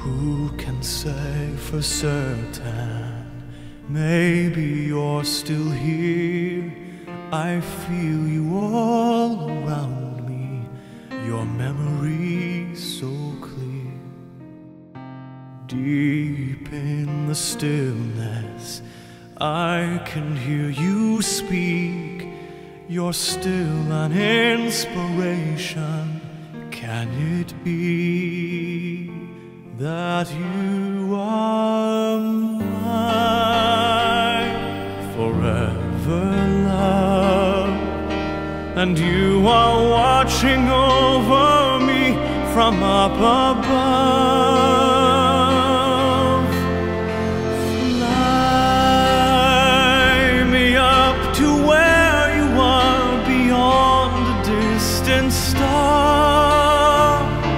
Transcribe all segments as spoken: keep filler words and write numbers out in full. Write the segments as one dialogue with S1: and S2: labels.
S1: Who can say for certain? Maybe you're still here. I feel you all around me, your memory so clear. Deep in the stillness, I can hear you speak. You're still an inspiration. Can it be that you are mine forever, love? And you are watching over me from up above. Fly me up to where you are, beyond a distant star.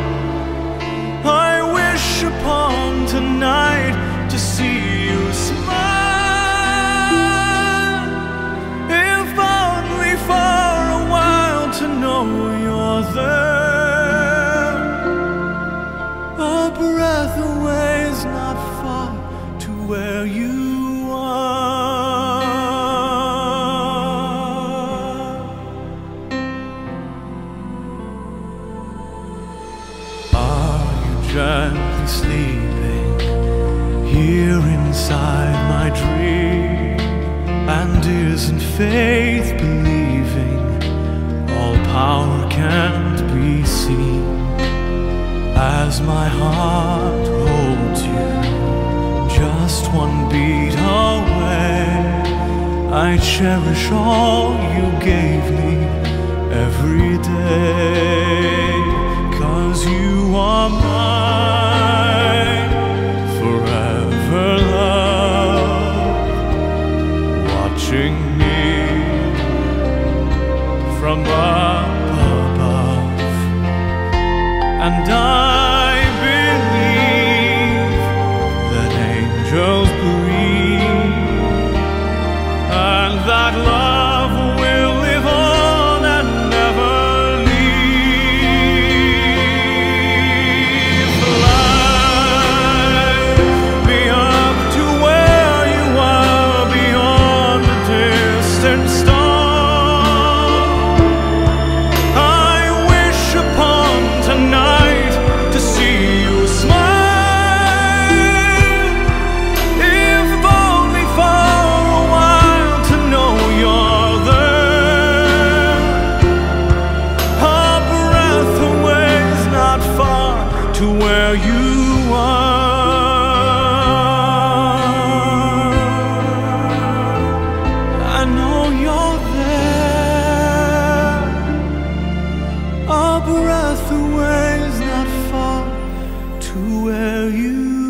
S1: I wish upon tonight to see you smile, if only for a while to know you're there. A breath away is not far to where you are. Are you gently sleeping here inside my dream? And isn't faith believing all power can't be seen? As my heart holds you just one beat away, I cherish all you gave me every day. 'Cause you are mine forever, love, watching me from up above. And I believe that angels breathe, and that love will live on and never leave. Fly me up to where you are, beyond the distant star. I wish upon tonight to see you smile, if only for a while to know you're there. A breath away is not far to where you are. I know you're there. A breath away is not far to where you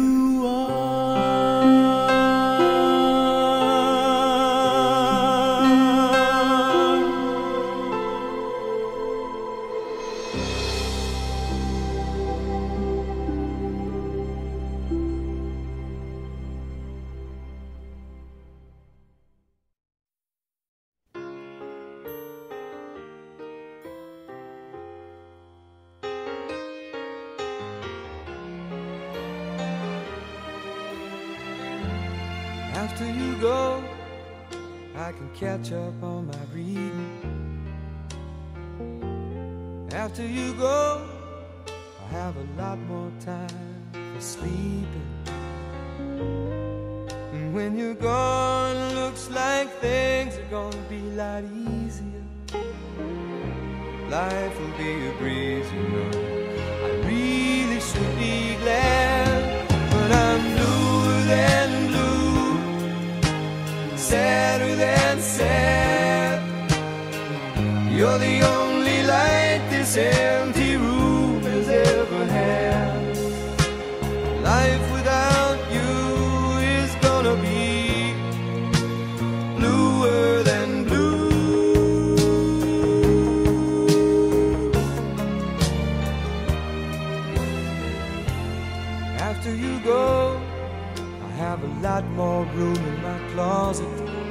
S2: After you go, I can catch up on my reading. After you go, I have a lot more time for sleeping. And when you're gone, looks like things are gonna be a lot easier. Life will be a breeze, you know. I really should be glad, but I'm bluer than blue, sadder than sad. You're the only light this empty room has ever had. Life without you is gonna be bluer than blue. After you go, I have a lot more room in my closet